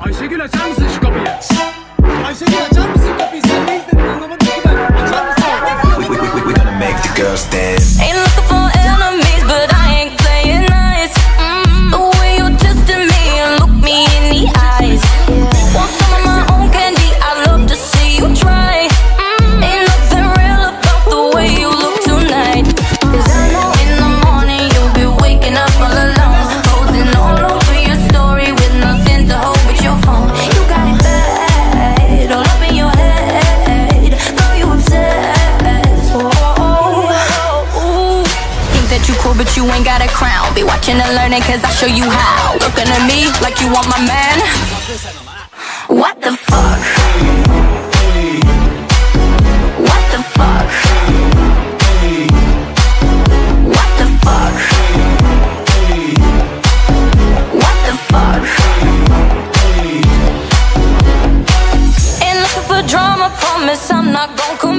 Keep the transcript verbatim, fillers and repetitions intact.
Ayşegül açar mısın şu kapıyı? Ayşegül açar mısın kapıyı? Sen ne izledin anlamadım ki ben. Açar mısın? We gonna make the girls dance. Ain't looking for enemies, but I ain't playing nice. Mm-hmm. The way you're testing me and look me in the eyes. Want some of my own candy? I'd love to see you try. Mm-hmm. Ain't nothing real about the way you look tonight. Cause I know in the morning you'll be waking up all alone, posting all over your story with nothing to hold but your phone. You got it bad, all up in your head. Girl, you obsessed. Oh, think that you cool, but you ain't got a crown. Be watching and learning, cause I show you how. Looking at me like you want my man. What the fuck? What the fuck? What the fuck? What the fuck? Ain't looking for drama, promise I'm not gon' come